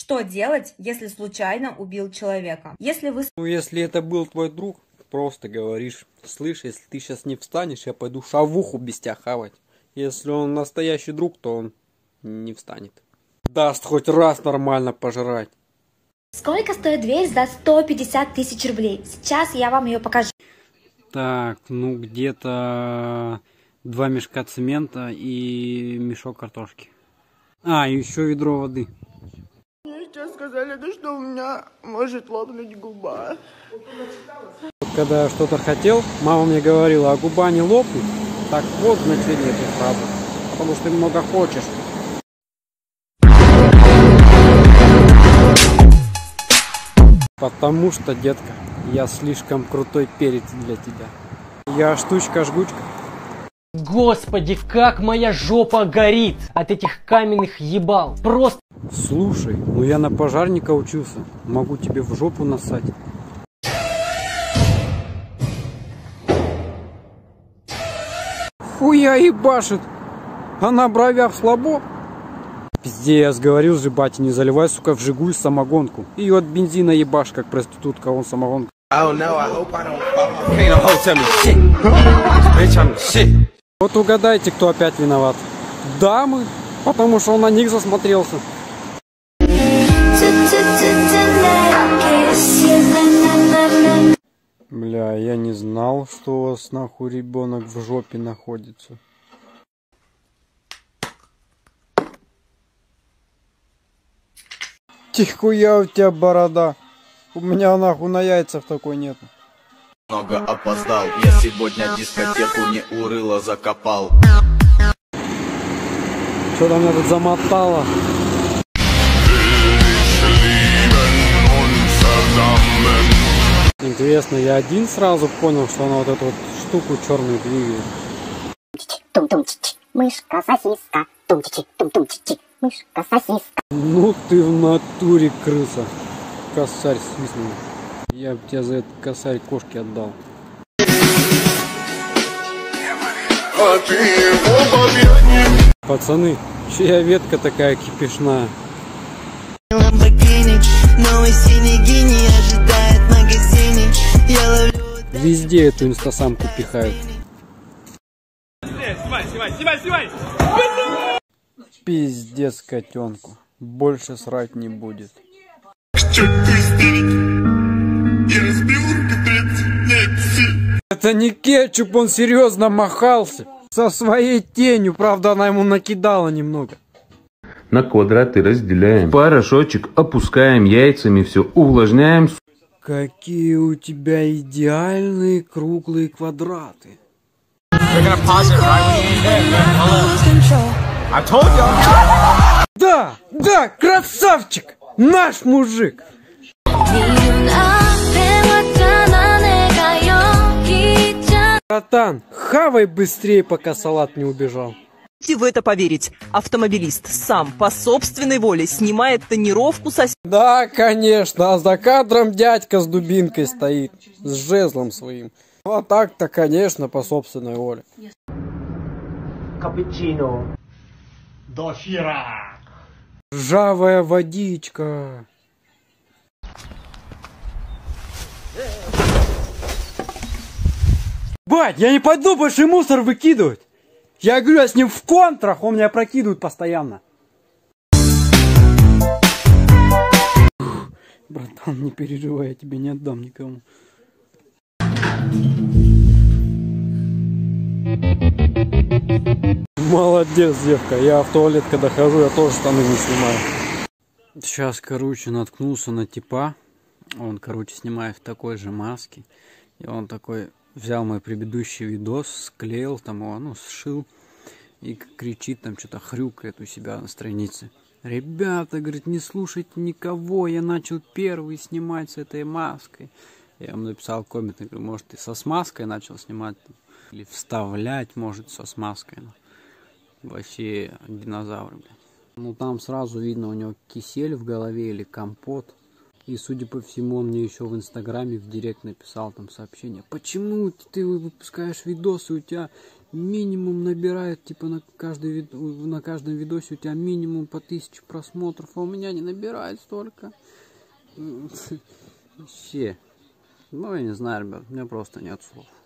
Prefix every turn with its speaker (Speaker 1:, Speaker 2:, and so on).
Speaker 1: Что делать, если случайно убил человека? Если вы...
Speaker 2: Ну, если это был твой друг, просто говоришь: слышь, если ты сейчас не встанешь, я пойду шавуху без тебя хавать. Если он настоящий друг, то он не встанет. Даст хоть раз нормально пожрать.
Speaker 3: Сколько стоит дверь за 150 тысяч рублей? Сейчас я вам ее покажу.
Speaker 2: Так, ну где-то 2 мешка цемента и мешок картошки. А, и еще ведро воды.
Speaker 4: Мне сейчас сказали, что у меня может лопнуть губа.
Speaker 2: Когда я что-то хотел, мама мне говорила: а губа не лопнет. Так вот значение этой фразы. Потому что ты много хочешь. Потому что, детка, я слишком крутой перец для тебя. Я штучка-жгучка.
Speaker 5: Господи, как моя жопа горит от этих каменных ебал. Просто...
Speaker 2: Слушай, ну я на пожарника учился. Могу тебе в жопу насать. Хуя ебашит. А на бровях слабо. Пиздец, говорил же батя, не заливай, сука, в Жигуль самогонку. И от бензина ебашь, как проститутка, он самогонка. Вот угадайте, кто опять виноват. Дамы, потому что он на них засмотрелся. Бля, я не знал, что у вас нахуй ребенок в жопе находится. Тихуя у тебя борода. У меня нахуй на яйцах такой нету.
Speaker 6: Много опоздал, я сегодня дискотеку не урыло закопал.
Speaker 2: Что-то меня тут замотало. Интересно, я один сразу понял, что она вот эту вот штуку черную двигает.
Speaker 3: Мышка, сосиска, тум-тичи, мышка, сосиска.
Speaker 2: Ну ты в натуре крыса. Косарь свистнул. Я бы тебя за этот косарь кошке отдал. Пацаны, чья ветка такая кипишная? Везде эту инстасамку пихают. Снимай. Пиздец котенку. Больше срать не будет. Это не кетчуп, он серьезно махался. Со своей тенью, правда, она ему накидала немного.
Speaker 7: На квадраты разделяем. Порошочек опускаем, яйцами все увлажняем.
Speaker 2: Какие у тебя идеальные круглые квадраты. Да, красавчик! Наш мужик! Братан, хавай быстрее, пока салат не убежал.
Speaker 8: В это поверить, автомобилист сам по собственной воле снимает тонировку соседа.
Speaker 2: Да, конечно, а за кадром дядька с дубинкой стоит, с жезлом своим. А так-то, конечно, по собственной воле.
Speaker 5: Капучино.
Speaker 4: Дофира.
Speaker 2: Ржавая водичка. Бать, я не пойду больше мусор выкидывать. Я говорю, я с ним в контрах, он меня прокидывает постоянно. Братан, не переживай, я тебе не отдам никому. Молодец, девка. Я в туалет, когда хожу, я тоже штаны не снимаю. Сейчас, короче, наткнулся на типа. Он, короче, снимает в такой же маске. И он такой взял мой предыдущий видос, склеил там его, ну, сшил. И кричит там, что-то хрюкает у себя на странице. Ребята, говорит, не слушайте никого, я начал первый снимать с этой маской. Я ему написал коммент, говорю, может, ты со смазкой начал снимать? Или вставлять, может, со смазкой. Вообще динозавр, блядь. Ну, там сразу видно у него кисель в голове или компот. И, судя по всему, он мне еще в Инстаграме в директ написал там сообщение. Почему ты выпускаешь видосы, у тебя минимум набирает, типа на каждом видосе у тебя минимум по 1000 просмотров, а у меня не набирает столько. Вообще. Ну, я не знаю, ребят, у меня просто нет слов.